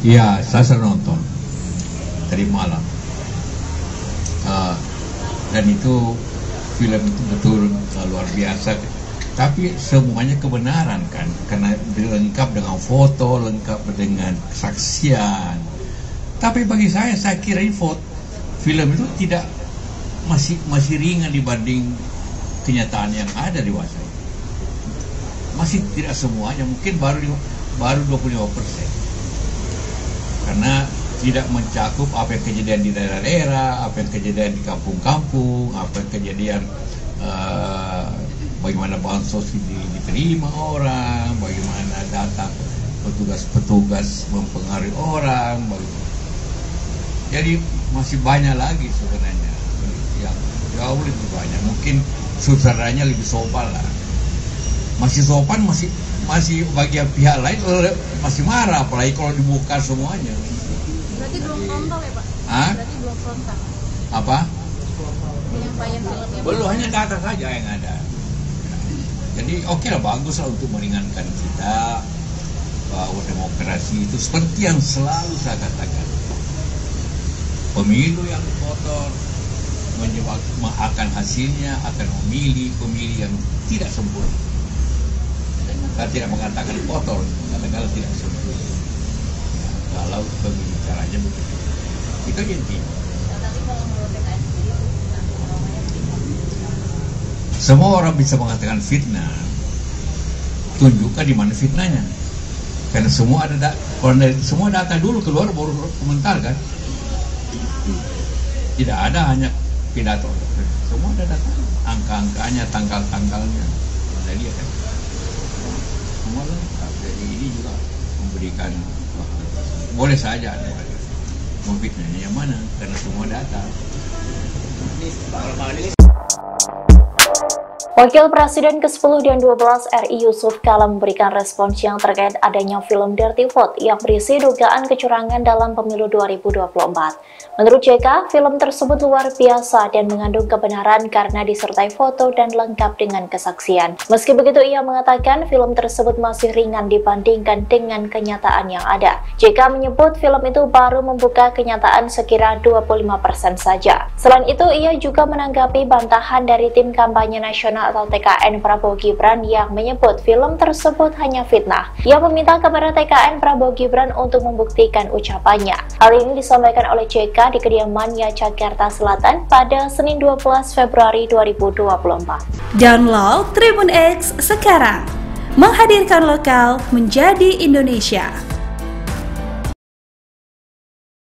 Iya, saya sering nonton tadi malam. Dan itu film itu betul luar biasa. Tapi semuanya kebenaran kan, karena lengkap dengan foto, lengkap dengan kesaksian. Tapi bagi saya kira film itu tidak masih ringan dibanding kenyataan yang ada di masa ini. Masih tidak semuanya, mungkin baru 25%. Karena tidak mencakup apa yang kejadian di daerah-daerah, apa yang kejadian di kampung-kampung, apa yang kejadian bagaimana bansos diterima orang, bagaimana data petugas mempengaruhi orang, jadi masih banyak lagi sebenarnya yang jauh lebih banyak. Mungkin sutradaranya lebih sopan lah, masih sopan, masih bagian pihak lain masih marah, apalagi kalau dibuka semuanya. Berarti belum frontal ya Pak? Berarti belum frontal. Apa? Penyampaian filmnya belum, hanya data saja yang ada. Jadi oke lah, bagus lah untuk meringankan kita bahwa demokrasi itu seperti yang selalu saya katakan, pemilu yang kotor akan hasilnya akan memilih pemilih yang tidak sempurna. Saya tidak mengatakan kotor, kadang-kadang tidak sempurna. Ya, kalau pemilih caranya begitu, itu intinya. Tapi kalau menurut PKS sendiri, semua orang bisa mengatakan fitnah. Tunjukkan di mana fitnahnya. Karena semua semua data dulu keluar baru komentar kan. Tidak ada hanya pidato. Semua ada data, angka-angkanya, tanggal-tanggalnya. Jadi kan semua lengkap. Jadi ini juga memberikan, boleh saja memfitnahnya yang mana, karena semua data. Wakil Presiden ke-10 dan 12 RI Yusuf Kala memberikan respons yang terkait adanya film Dirty Vote yang berisi dugaan kecurangan dalam pemilu 2024. Menurut JK, film tersebut luar biasa dan mengandung kebenaran karena disertai foto dan lengkap dengan kesaksian. Meski begitu, ia mengatakan film tersebut masih ringan dibandingkan dengan kenyataan yang ada. JK menyebut film itu baru membuka kenyataan sekira 25% saja. Selain itu, ia juga menanggapi bantahan dari tim kampanye nasional atau TKN Prabowo Gibran yang menyebut film tersebut hanya fitnah. Ia meminta kepada TKN Prabowo Gibran untuk membuktikan ucapannya. Hal ini disampaikan oleh JK di kediamannya Jakarta Selatan pada Senin 12 Februari 2024. Download Tribun X sekarang, menghadirkan lokal menjadi Indonesia.